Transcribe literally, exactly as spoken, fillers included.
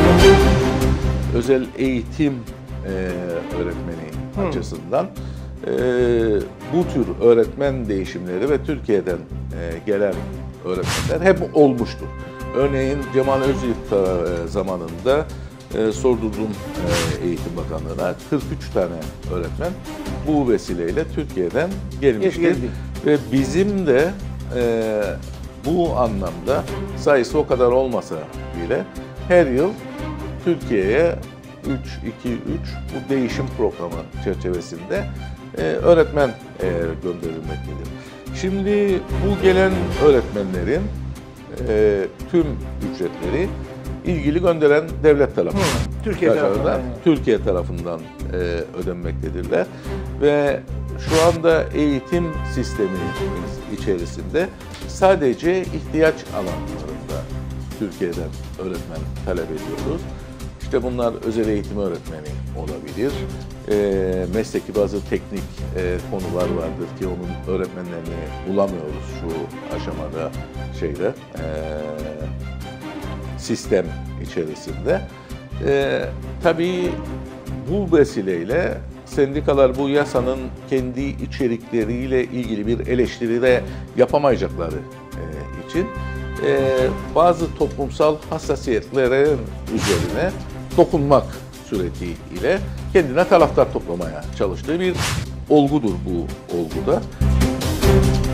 Özel eğitim e, öğretmeni Hı. açısından e, bu tür öğretmen değişimleri ve Türkiye'den e, gelen öğretmenler hep olmuştur. Örneğin Cemal Özyiğit e, zamanında e, sordurdum e, Eğitim Bakanlığı'na, kırk üç tane öğretmen bu vesileyle Türkiye'den gelmiştir. Geldi. Ve bizim de e, bu anlamda sayısı o kadar olmasa bile her yıl Türkiye'ye üç iki üç bu değişim programı çerçevesinde e, öğretmen e, gönderilmektedir. Şimdi bu gelen öğretmenlerin e, tüm ücretleri ilgili gönderen devlet tarafından, Hı, Türkiye tarafından, yani. Türkiye tarafından e, ödenmektedirler ve şu anda eğitim sistemi içerisinde sadece ihtiyaç alanlarında Türkiye'den öğretmen talep ediyoruz. İşte bunlar özel eğitim öğretmeni olabilir. E, mesleki bazı teknik e, konular vardır ki onun öğretmenlerini bulamıyoruz şu aşamada şeyde e, sistem içerisinde. E, tabii bu vesileyle sendikalar bu yasanın kendi içerikleriyle ilgili bir eleştiri de yapamayacakları e, için e, bazı toplumsal hassasiyetlerin üzerine dokunmak suretiyle kendine taraftar toplamaya çalıştığı bir olgudur bu olguda.